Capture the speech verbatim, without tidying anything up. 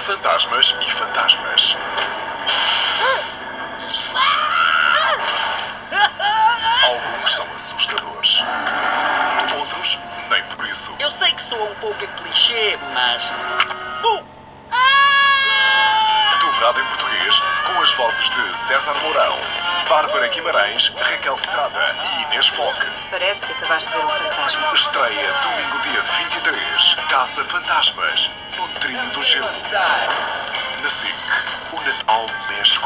fantasmas e fantasmas. Alguns são assustadores. Outros, nem por isso. Eu sei que soa um pouco clichê, mas... Uh! Dobrado em português, com as vozes de César Mourão, Bárbara Guimarães, Raquel Estrada e Inês Foque. Parece que acabaste de ver um fantasma. Estreia domingo dia vinte e três. Caça Fantasmas, no Trilho do Gelo. Na SIC, o Natal mexe